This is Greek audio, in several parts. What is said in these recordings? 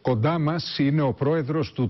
Κοντά μας είναι ο πρόεδρος του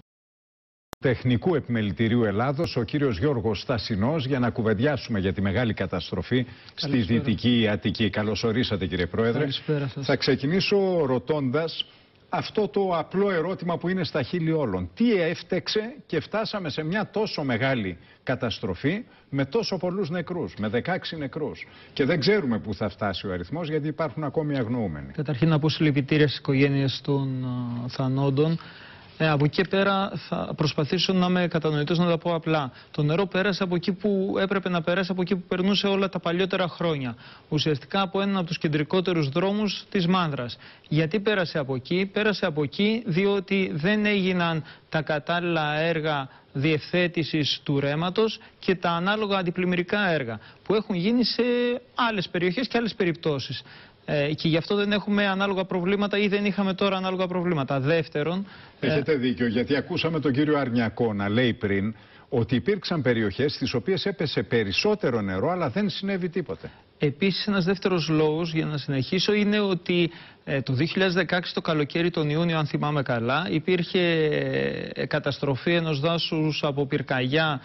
Τεχνικού Επιμελητηρίου Ελλάδος, ο κύριος Γιώργος Στασινός, για να κουβεντιάσουμε για τη μεγάλη καταστροφή στη Δυτική Αττική. Καλώς ορίσατε, κύριε Πρόεδρε. Καλησπέρα σας. Θα ξεκινήσω ρωτώντας αυτό το απλό ερώτημα που είναι στα χείλη όλων. Τι έφτεξε και φτάσαμε σε μια τόσο μεγάλη καταστροφή με τόσο πολλούς νεκρούς, με 16 νεκρούς. Και δεν ξέρουμε πού θα φτάσει ο αριθμός, γιατί υπάρχουν ακόμη αγνοούμενοι. Καταρχήν να πω συλληπιτήρια στις οικογένειες των θανόντων. Από εκεί πέρα θα προσπαθήσω να είμαι κατανοητός, να τα πω απλά. Το νερό πέρασε από εκεί που έπρεπε να περάσει, από εκεί που περνούσε όλα τα παλιότερα χρόνια. Ουσιαστικά από έναν από τους κεντρικότερους δρόμους της Μάνδρας. Γιατί πέρασε από εκεί? Πέρασε από εκεί διότι δεν έγιναν τα κατάλληλα έργα διευθέτησης του ρέματος και τα ανάλογα αντιπλημμυρικά έργα που έχουν γίνει σε άλλες περιοχές και άλλες περιπτώσεις. Και γι' αυτό δεν έχουμε ανάλογα προβλήματα ή δεν είχαμε τώρα ανάλογα προβλήματα. Δεύτερον... Έχετε δίκιο, γιατί ακούσαμε τον κύριο Αρνιακό να λέει πριν ότι υπήρξαν περιοχές στις οποίες έπεσε περισσότερο νερό, αλλά δεν συνέβη τίποτε. Επίσης, ένας δεύτερος λόγος, για να συνεχίσω, είναι ότι το 2016 το καλοκαίρι, τον Ιούνιο, αν θυμάμαι καλά, υπήρχε καταστροφή ενός δάσους από πυρκαγιά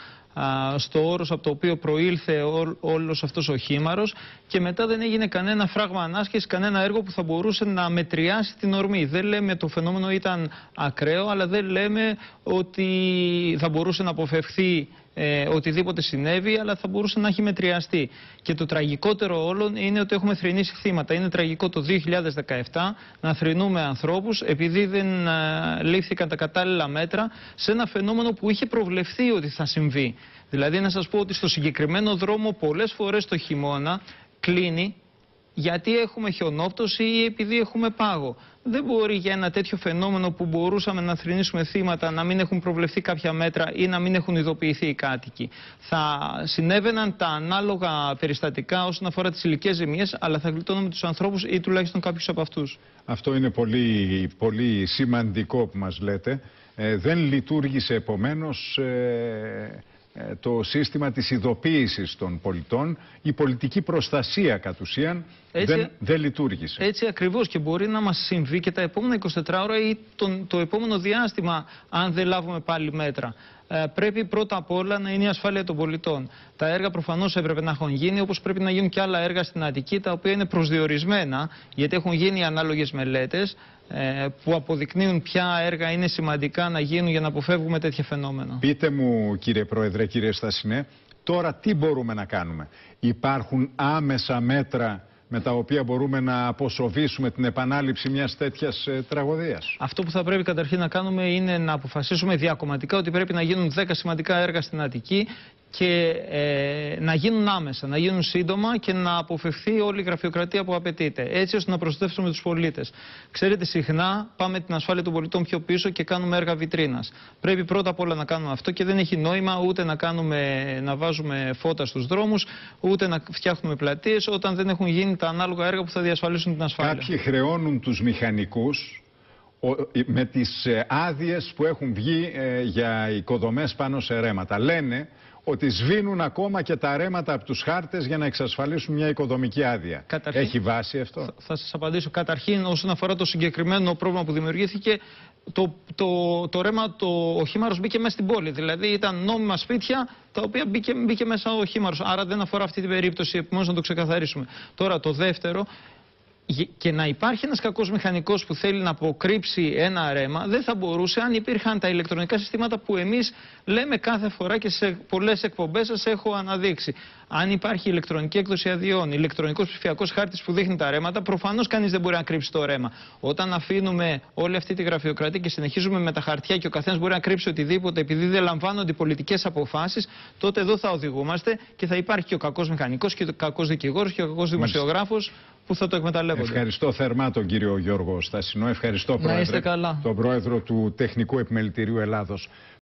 στο όρος από το οποίο προήλθε όλος αυτός ο χήμαρος, και μετά δεν έγινε κανένα φράγμα ανάσχεσης, κανένα έργο που θα μπορούσε να μετριάσει την ορμή. Δεν λέμε το φαινόμενο ήταν ακραίο, αλλά δεν λέμε ότι θα μπορούσε να αποφευχθεί οτιδήποτε συνέβη, αλλά θα μπορούσε να έχει μετριαστεί. Και το τραγικότερο όλων είναι ότι έχουμε θρηνήσει θύματα. Είναι τραγικό το 2017 να θρηνούμε ανθρώπους επειδή δεν λήφθηκαν τα κατάλληλα μέτρα σε ένα φαινόμενο που είχε προβλεφθεί ότι θα συμβεί. Δηλαδή, να σας πω ότι στο συγκεκριμένο δρόμο πολλές φορές το χειμώνα κλείνει γιατί έχουμε χιονόπτωση ή επειδή έχουμε πάγο. Δεν μπορεί για ένα τέτοιο φαινόμενο που μπορούσαμε να θρηνήσουμε θύματα να μην έχουν προβλεφθεί κάποια μέτρα ή να μην έχουν ειδοποιηθεί οι κάτοικοι. Θα συνέβαιναν τα ανάλογα περιστατικά όσον αφορά τις ηλικές ζημίες, αλλά θα γλιτώνουμε τους ανθρώπους ή τουλάχιστον κάποιους από αυτούς. Αυτό είναι πολύ σημαντικό που μας λέτε. Δεν λειτουργήσε επομένως το σύστημα της ειδοποίησης των πολιτών, η πολιτική προστασία κατ' ουσίαν δεν λειτουργήσε. Έτσι ακριβώς, και μπορεί να μας συμβεί και τα επόμενα 24 ώρα ή το επόμενο διάστημα αν δεν λάβουμε πάλι μέτρα. Πρέπει πρώτα απ' όλα να είναι η ασφάλεια των πολιτών. Τα έργα προφανώς έπρεπε να έχουν γίνει, όπως πρέπει να γίνουν και άλλα έργα στην Αττική, τα οποία είναι προσδιορισμένα, γιατί έχουν γίνει ανάλογες μελέτες που αποδεικνύουν ποια έργα είναι σημαντικά να γίνουν για να αποφεύγουμε τέτοια φαινόμενα. Πείτε μου, κύριε Πρόεδρε, κύριε Στασινέ, τώρα τι μπορούμε να κάνουμε? Υπάρχουν άμεσα μέτρα με τα οποία μπορούμε να αποσοβήσουμε την επανάληψη μιας τέτοιας τραγωδίας? Αυτό που θα πρέπει καταρχήν να κάνουμε είναι να αποφασίσουμε διακομματικά ότι πρέπει να γίνουν 10 σημαντικά έργα στην Αττική και να γίνουν άμεσα, να γίνουν σύντομα και να αποφευθεί όλη η γραφειοκρατία που απαιτείται, έτσι ώστε να προστατεύσουμε τους πολίτες. Ξέρετε, συχνά πάμε την ασφάλεια των πολιτών πιο πίσω και κάνουμε έργα βιτρίνας. Πρέπει πρώτα απ' όλα να κάνουμε αυτό και δεν έχει νόημα ούτε να βάζουμε φώτα στους δρόμους, ούτε να φτιάχνουμε πλατείες όταν δεν έχουν γίνει τα ανάλογα έργα που θα διασφαλίσουν την ασφάλεια. Κάποιοι χρεώνουν τους μηχανικούς με τις άδειες που έχουν βγει για οικοδομές πάνω σε ρέματα. Λένε ότι σβήνουν ακόμα και τα ρέματα από τους χάρτες για να εξασφαλίσουν μια οικοδομική άδεια. Καταρχήν, έχει βάση αυτό? Θα σας απαντήσω. Καταρχήν, όσον αφορά το συγκεκριμένο πρόβλημα που δημιουργήθηκε, το ρέμα, ο χήμαρος μπήκε μέσα στην πόλη. Δηλαδή ήταν νόμιμα σπίτια τα οποία μπήκε μέσα ο χήμαρος. Άρα δεν αφορά αυτή την περίπτωση, επομένως να το ξεκαθαρίσουμε. Τώρα το δεύτερο, και να υπάρχει ένας κακός μηχανικός που θέλει να αποκρύψει ένα ρέμα, δεν θα μπορούσε αν υπήρχαν τα ηλεκτρονικά συστήματα που εμείς λέμε κάθε φορά και σε πολλές εκπομπές σας έχω αναδείξει. Αν υπάρχει ηλεκτρονική έκδοση αδειών, ηλεκτρονικός ψηφιακός χάρτης που δείχνει τα ρέματα, προφανώς κανείς δεν μπορεί να κρύψει το ρέμα. Όταν αφήνουμε όλη αυτή τη γραφειοκρατία και συνεχίζουμε με τα χαρτιά και ο καθένας μπορεί να κρύψει οτιδήποτε επειδή δεν λαμβάνονται πολιτικές αποφάσεις, τότε εδώ θα οδηγούμαστε και θα υπάρχει και ο κακός μηχανικός και ο κακός δικηγόρος και ο κακός δημοσιογράφος που θα το εκμεταλλεύονται. Ευχαριστώ θερμά τον κύριο Γιώργο Στασινό. Ευχαριστώ, Πρόεδρε, τον Πρόεδρο του Τεχνικού Επιμελητηρίου Ελλάδος.